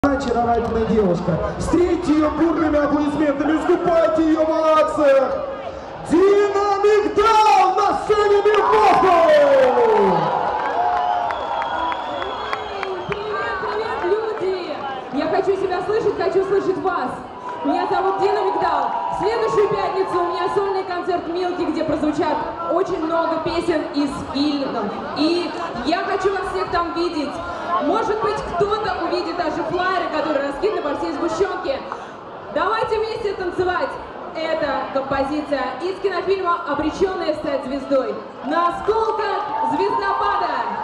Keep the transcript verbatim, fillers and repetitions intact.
Очаровательная девушка. Встретьте ее бурными аплодисментами, искупайте ее в овациях. Дина Мигдал на сцене Милкофу! Привет, привет, люди! Я хочу себя слышать, хочу слышать вас. Меня зовут Дина Мигдал. В следующую пятницу у меня сольный концерт Милки, где прозвучат очень много песен из фильмов. И я хочу вас всех там видеть. Может быть, кто-то увидит даже флайеры, которые раскиданы по всей сгущенке. Давайте вместе танцевать. Это композиция из кинофильма «Обреченная стать звездой». На осколках звездопада.